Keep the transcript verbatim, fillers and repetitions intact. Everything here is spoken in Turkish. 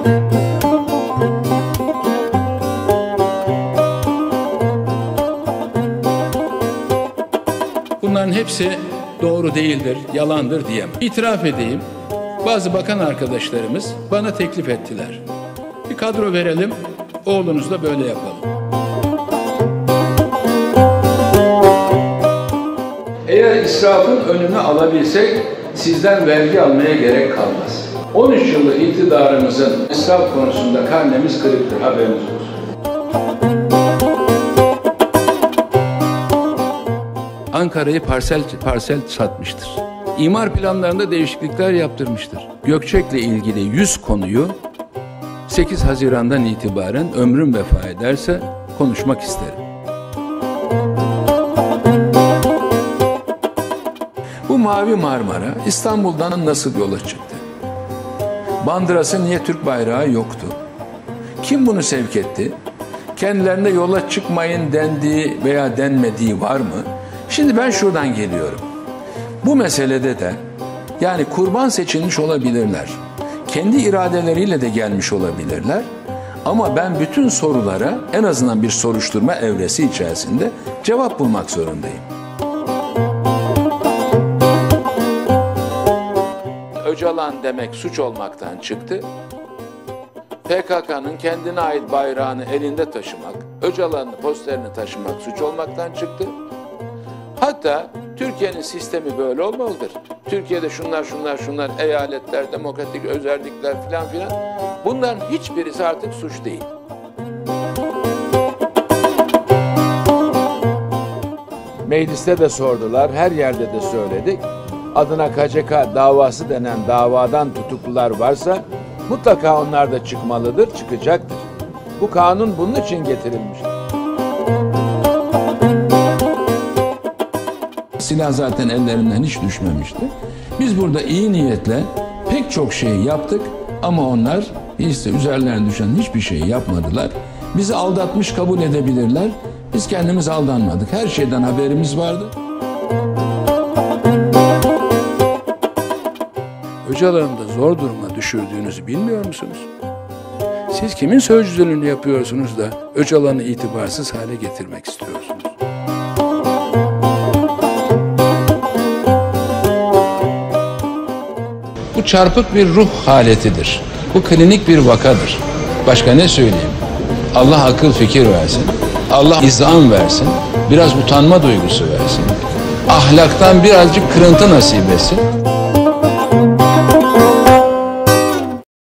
Bunların hepsi doğru değildir, yalandır diyemem. İtiraf edeyim, bazı bakan arkadaşlarımız bana teklif ettiler. Bir kadro verelim, oğlunuzla böyle yapalım. Eğer israfın önünü alabilsek sizden vergi almaya gerek kalmaz. on üç yıllık iktidarımızın israf konusunda karnemiz kırıktır, haberiniz olsun. Ankara'yı parsel parsel satmıştır. İmar planlarında değişiklikler yaptırmıştır. Gökçek'le ilgili yüz konuyu sekiz Haziran'dan itibaren ömrüm vefa ederse konuşmak isterim. Bu Mavi Marmara İstanbul'dan nasıl yola çıktı? Bandırası niye Türk bayrağı yoktu? Kim bunu sevk etti? Kendilerine yola çıkmayın dendiği veya denmediği var mı? Şimdi ben şuradan geliyorum. Bu meselede de yani kurban seçilmiş olabilirler. Kendi iradeleriyle de gelmiş olabilirler. Ama ben bütün sorulara en azından bir soruşturma evresi içerisinde cevap bulmak zorundayım. Öcalan demek suç olmaktan çıktı. P K K'nın kendine ait bayrağını elinde taşımak, Öcalan'ın posterini taşımak suç olmaktan çıktı. Hatta Türkiye'nin sistemi böyle olmalıdır. Türkiye'de şunlar şunlar şunlar eyaletler, demokratik özellikler filan filan. Bunların hiçbirisi artık suç değil. Mecliste de sordular, her yerde de söyledik. Adına K C K davası denen davadan tutuklular varsa mutlaka onlar da çıkmalıdır, çıkacaktır. Bu kanun bunun için getirilmiştir. Silah zaten ellerinden hiç düşmemişti. Biz burada iyi niyetle pek çok şey yaptık ama onlar işte üzerlerine düşen hiçbir şey yapmadılar. Bizi aldatmış kabul edebilirler. Biz kendimiz aldanmadık. Her şeyden haberimiz vardı. Öcalan'ı da zor duruma düşürdüğünüzü bilmiyor musunuz? Siz kimin sözcülüğünü yapıyorsunuz da Öcalan'ı itibarsız hale getirmek istiyorsunuz? Bu çarpık bir ruh haletidir. Bu klinik bir vakadır. Başka ne söyleyeyim? Allah akıl fikir versin. Allah izan versin. Biraz utanma duygusu versin. Ahlaktan birazcık kırıntı nasip etsin.